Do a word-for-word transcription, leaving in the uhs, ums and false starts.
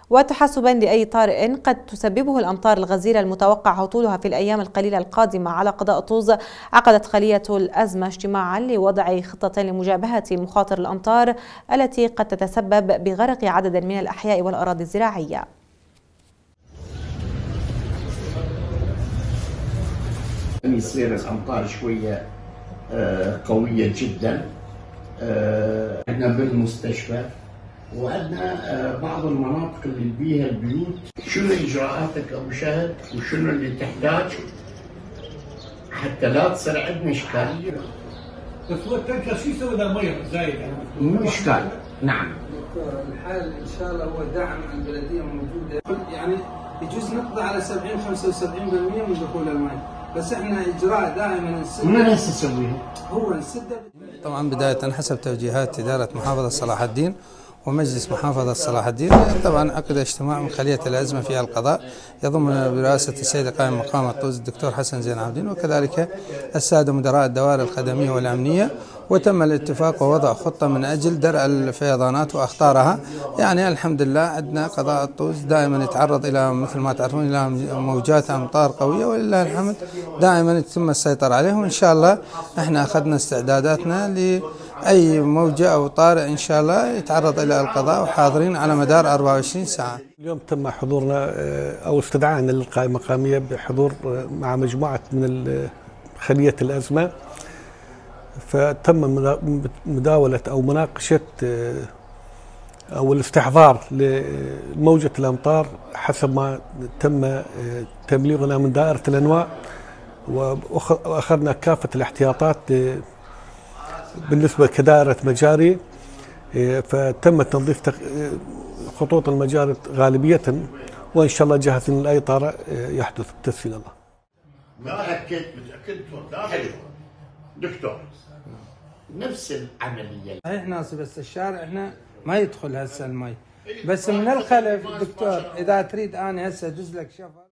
وتحسبا لأي طارئ قد تسببه الأمطار الغزيرة المتوقع هطولها في الأيام القليلة القادمة على قضاء طوز، عقدت خلية الأزمة اجتماعا لوضع خطة لمجابهة مخاطر الأمطار التي قد تتسبب بغرق عدد من الأحياء والأراضي الزراعية. يصير الأمطار شوية قوية جدا. عندنا بالمستشفى وعندنا بعض المناطق اللي بيها البيوت. شنو إجراءاتك أبو شهد وشنو اللي تحتاج حتى لا تصير عندنا إشكالية؟ بس هو التنكر شو يسوي اذا ميه زايد يعني؟ مو إشكال. نعم. الحال إن شاء الله هو دعم عن البلدية موجودة، يعني يجوز نقضي على سبعين خمسة وسبعين بالمئة من دخول الماء، بس احنا إجراء دائما نسد. من هسه نسويها؟ هو نسد. طبعا بداية حسب توجيهات إدارة محافظة صلاح الدين ومجلس محافظة صلاح الدين، طبعا عقد اجتماع من خلية الأزمة في القضاء يضم برئاسة السيد قائم مقام الطوز الدكتور حسن زين عابدين، وكذلك السادة مدراء الدوائر الخدمية والأمنية، وتم الاتفاق ووضع خطة من أجل درء الفيضانات وأخطارها. يعني الحمد لله عندنا قضاء الطوز دائما يتعرض إلى مثل ما تعرفون إلى موجات أمطار قوية، ولله الحمد دائما يتم السيطرة عليه، وإن شاء الله احنا أخذنا استعداداتنا لأي موجة أو طارئ إن شاء الله يتعرض إلى القضاء، وحاضرين على مدار أربعة وعشرين ساعة. اليوم تم حضورنا أو استدعائنا للقائمة المقامية بحضور مع مجموعة من خلية الأزمة، فتم مداولة أو مناقشة أو الاستحضار لموجة الأمطار حسب ما تم تبليغنا من دائرة الأنواع، وأخذنا كافة الاحتياطات بالنسبة كدائرة مجاري، فتم تنظيف خطوط المجاري غالبية، وإن شاء الله جاهزين لأي طارئ يحدث بتسهيل الله. ما أكد متأكد حلو دكتور نفس العملية. صحيح ناصي، بس الشارع هنا ما يدخل هسه المي، بس من الخلف دكتور إذا تريد أنا هسه أدز لك شفر.